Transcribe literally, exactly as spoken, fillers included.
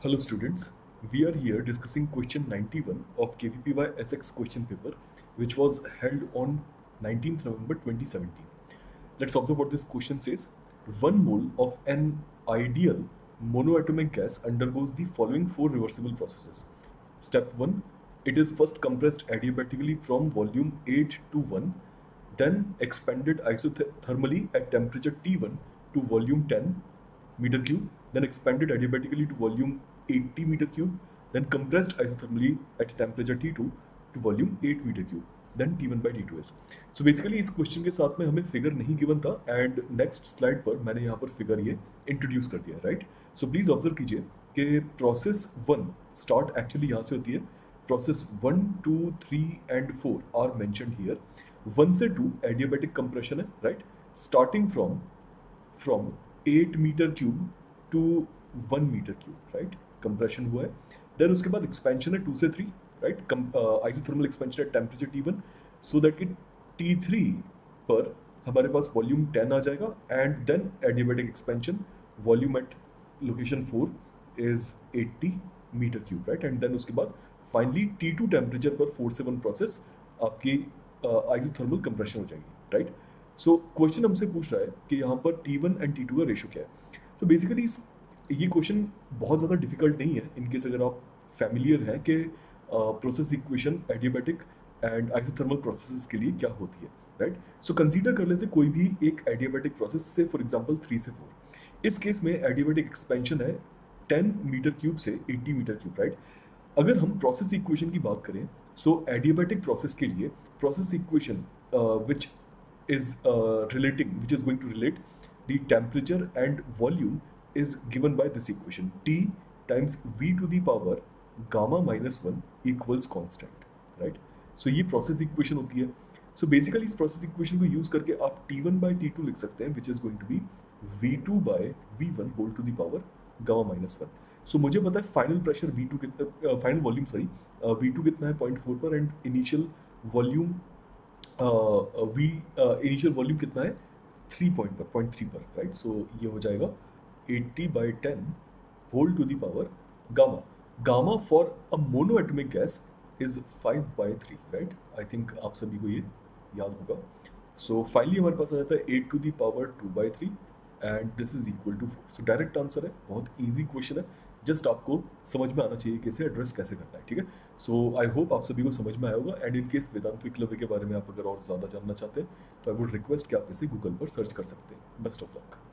Hello students, we are here discussing question ninety-one of K V P Y S X question paper which was held on nineteenth November twenty seventeen. Let's observe what this question says. One mole of an ideal monoatomic gas undergoes the following four reversible processes. Step one, it is first compressed adiabatically from volume eight to one, then expanded isothermally at temperature T one to volume ten meter cube, then expanded adiabatically to volume eighty meter cube, then compressed isothermally at temperature T two to volume eight meter cube, then T one by T two S. So basically इस question के साथ में हमें figure नहीं given था and next slide पर मैंने यहाँ पर फिगर ये इंट्रोड्यूस कर दिया, राइट. सो प्लीज ऑब्जर्व कीजिए कि प्रोसेस वन स्टार्ट एक्चुअली यहाँ से होती है. Process one two three and four are mentioned here. One से टू एडियाबैटिक कंप्रेशन है, right, starting from from eight metre cube to one metre cube, right, compression हुआ है. देन उसके बाद एक्सपेंशन है टू से three, right, isothermal expansion at temperature T one so that कि T three पर हमारे पास वॉल्यूम टेन आ जाएगा and then adiabatic expansion volume at location four is eighty metre cube, right, and then उसके बाद फाइनली टी टू टेम्परेचर पर four से वन प्रोसेस आपकी आइसोथर्मल कंप्रेशन हो जाएगी, राइट. सो क्वेश्चन हमसे पूछ रहा है कि यहाँ पर T one and T two का रेशो क्या है. सो बेसिकली ये क्वेश्चन बहुत ज़्यादा डिफिकल्ट नहीं है इनकेस अगर आप फैमिलियर हैं कि process equation adiabatic and isothermal processes के लिए क्या होती है, राइट. सो कंसीडर कर लेते कोई भी एक एडियाबैटिक प्रोसेस से, फॉर एग्जांपल थ्री से फोर. इस केस में एडियाबैटिक एक्सपेंशन है टेन मीटर क्यूब से एट्टी मीटर क्यूब, राइट. अगर हम प्रोसेस इक्वेशन की बात करें, सो एडियाबैटिक प्रोसेस के लिए process equation which is uh, relating which is going to relate the temperature and volume is given by this equation. T times V to the power gamma minus one equals constant, right. So ये process equation होती है. So basically इस process equation को use करके आप T one by T two लिख सकते हैं which is going to be V two by V one whole to the power gamma minus one. So मुझे पता है फाइनल प्रेशर V two कितना, final volume sorry V two कितना है point four पर and initial volume V initial volume कितना है three point पर पॉइंट थ्री पर, राइट. सो ये हो जाएगा eighty by ten whole to the power gamma. Gamma for a mono atomic gas is five by three, right. I think आप सभी को ये याद होगा. सो फाइनली हमारे पास आ जाता है eight to the power two by three and this is equal to four. So direct answer है, बहुत ईजी क्वेश्चन है, जस्ट आपको समझ में आना चाहिए कैसे एड्रेस कैसे करना है, ठीक है. सो आई होप आप सभी को समझ में आया होगा. And in case Vedant Eklavya के बारे में आप अगर और ज़्यादा जानना चाहते हैं तो आई वुड रिक्वेस्ट कि आप इसे गूगल पर सर्च कर सकते हैं. Best of luck.